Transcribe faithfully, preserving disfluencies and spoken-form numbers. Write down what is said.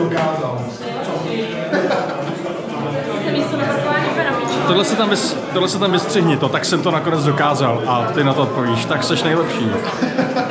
dokázal. Tohle se tam, vys, tohle se tam vystřihni, to, tak jsem to nakonec dokázal a ty na to odpovíš, tak seš nejlepší.